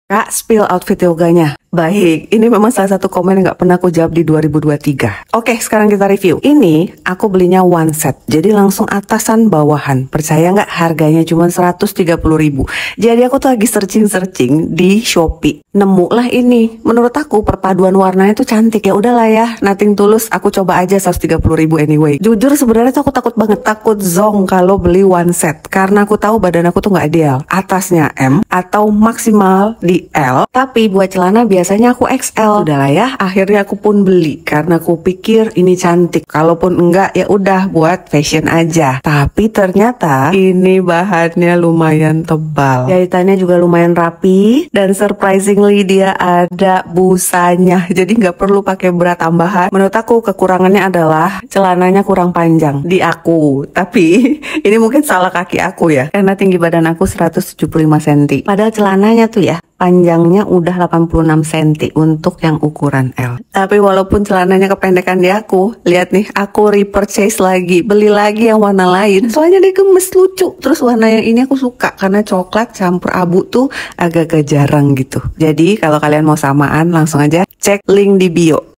Kak, spill outfit yoganya. Baik, ini memang salah satu komen yang gak pernah aku jawab di 2023. Oke, sekarang kita review. Ini aku belinya one set, jadi langsung atasan bawahan. Percaya nggak, harganya cuma 130.000. Jadi aku tuh lagi searching di Shopee, nemu lah ini. Menurut aku perpaduan warnanya tuh cantik. Ya udahlah ya, nothing tulus, aku coba aja 130.000 anyway. Jujur sebenarnya tuh aku takut banget, takut zonk kalau beli one set, karena aku tahu badan aku tuh nggak ideal. Atasnya M atau maksimal di L, tapi buat celana biasanya aku XL. Udahlah ya, akhirnya aku pun beli karena aku pikir ini cantik. Kalaupun enggak, ya udah buat fashion aja. Tapi ternyata ini bahannya lumayan tebal, jahitannya juga lumayan rapi, dan surprisingly dia ada busanya. Jadi nggak perlu pakai bra tambahan. Menurut aku kekurangannya adalah celananya kurang panjang di aku. Tapi ini mungkin salah kaki aku ya, karena tinggi badan aku 175 cm. Padahal celananya tuh ya, panjangnya udah 86 cm untuk yang ukuran L. Tapi walaupun celananya kependekan di aku, lihat nih, aku repurchase lagi, beli lagi yang warna lain. Soalnya dia gemes, lucu. Terus warna yang ini aku suka karena coklat campur abu tuh agak jarang gitu. Jadi kalau kalian mau samaan, langsung aja cek link di bio.